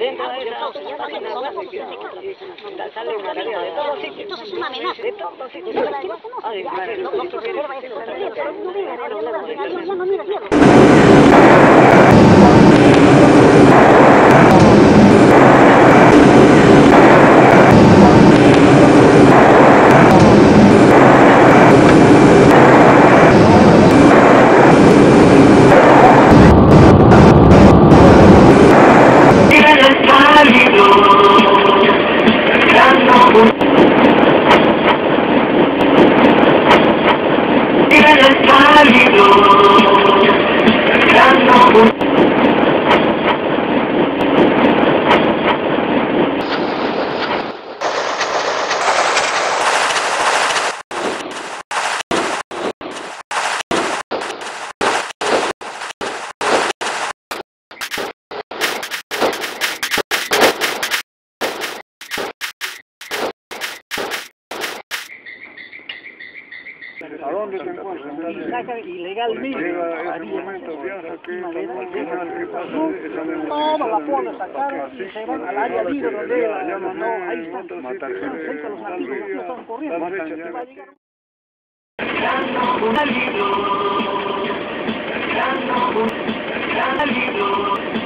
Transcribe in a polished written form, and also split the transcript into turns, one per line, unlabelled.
dentro de esa página web sale una realidad de todos los sitios.
Entonces es una amenaza.
De todos los sitios.
Pero es que no conoces.
Ay, madre,
No
no,
no mira, cielo.
¿A dónde te encuentras?
Y saca ilegalmente.
Llega ese momento, viaja aquí,
toda la zona sacaron y se van al área libre donde ahí están. Cerca los nativos no están corriendo. Va a llegar